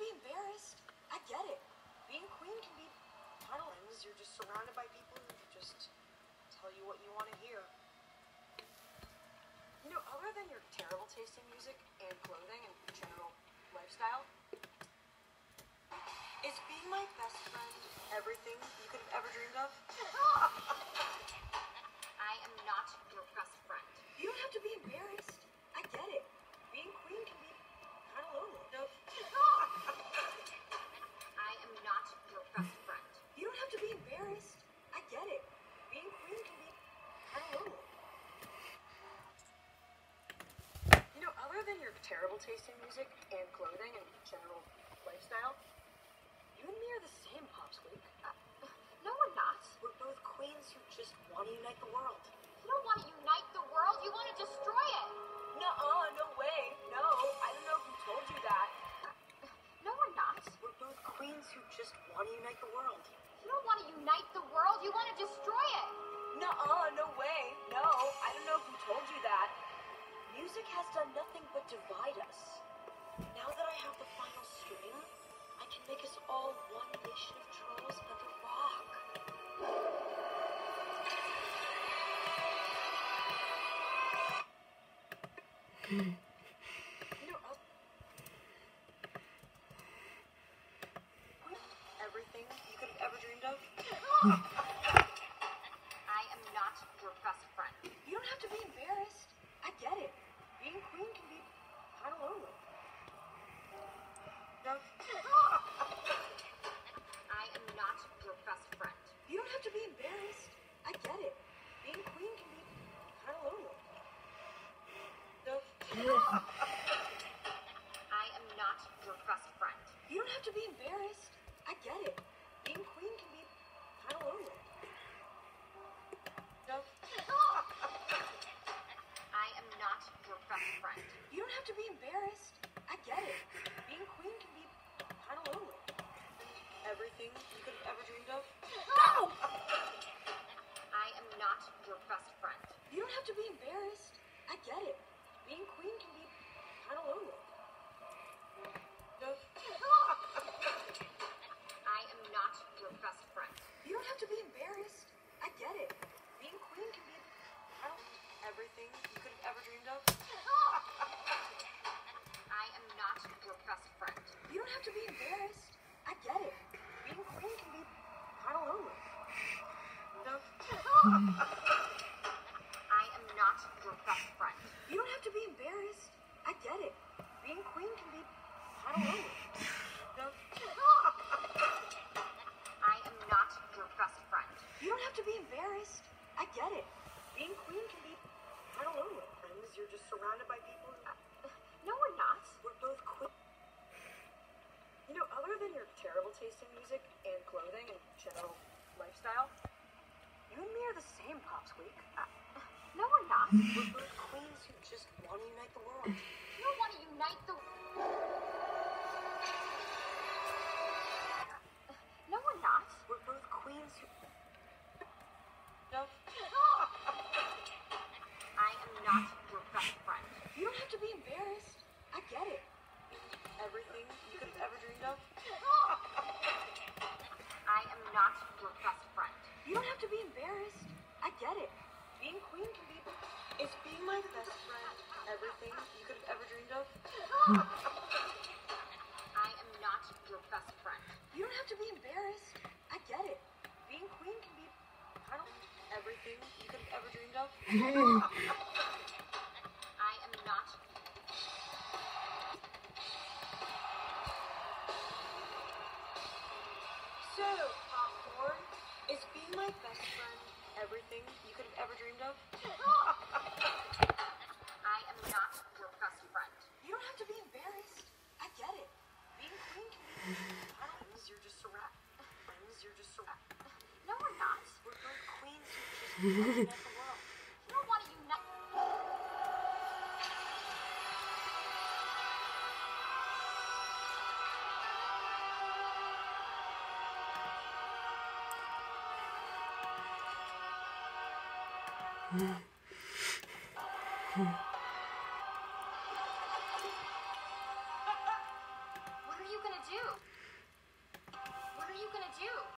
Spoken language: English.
be embarrassed. I get it. Being queen can be kind of lame. You're just surrounded by people who just tell you what you want to hear. You know, other than your terrible taste in music and clothing and general lifestyle, is being my best friend everything you could have ever dreamed of? I am not your best friend. You don't have to be embarrassed. I get it. Being queen can be kind of lonely. No. I am not your best friend. You don't have to be embarrassed. I get it. Being queen can be kind of lonely. You know, other than your terrible taste in music and clothing and general lifestyle, you and me are the same, Popsqueak. No, we're not. We're both queens who just want to unite the world. You don't want to unite the world. You want to destroy it. Nuh-uh, no way. No, I don't know who told you that. No, we're not. We're both queens who just want to unite the world. You don't want to unite the world. You want to destroy it. Nuh-uh, no way. No, I don't know who told you that. Music has done nothing but divide us. Now that I have the final string, I can make us all one nation of trolls under rock. You know, everything you could have ever dreamed of? I am not your best friend. You don't have to be embarrassed. I get it. Being queen can be kind of lonely. No. I am not your best friend. You don't have to be embarrassed. I get it. Being queen can be kind of lonely. No. I am not your best friend. You don't have to be embarrassed. I get it. Being queen can be kind of lonely. No. I am not your best friend. You don't have to be embarrassed. I get it. Being queen can be kind of lonely. Everything you could have ever dreamed of? No! I am not your best friend. You don't have to be embarrassed. I get it. Being queen can be kind of lonely. No. I am not your best friend. You don't have to be embarrassed. I get it. Being queen can be kind of everything you could have ever dreamed of. I am not your best friend. You don't have to be embarrassed. I get it. Being queen can be kind of lonely. No. I am not your best friend. You don't have to be embarrassed. I get it. Being queen can be kind of lonely. No. I am not your best friend. You don't have to be embarrassed. I get it. Being queen can be kind of lonely. Friends, you're just surrounded by people who... No, we're not. We're both queen. You know, other than your terrible taste in music and clothing and general lifestyle, you and me are the same, Popsqueak. No, we're not. We're both queens who just want to unite the world. You don't want to unite the... No, we're not. We're both queens who... No. I am not your best friend. You don't have to be embarrassed. I get it. Everything you could have ever dreamed of? I am not your best friend. You don't have to be embarrassed. I get it. Being queen can be... Is being my best friend everything you could have ever dreamed of? I am not your best friend. You don't have to be embarrassed. I get it. Being queen can be kind of everything you could have ever dreamed of. I am not... So, Popcorn, is being my best friend everything you could have ever dreamed of? I am not your best friend. You don't have to be embarrassed. I get it. Being queen can be friends. You're just surrounded. Friends, you're just surrounded. No, we're not. We're both queens who just want to unite the world. You don't want to unite... What are you you gonna do? What are you gonna do?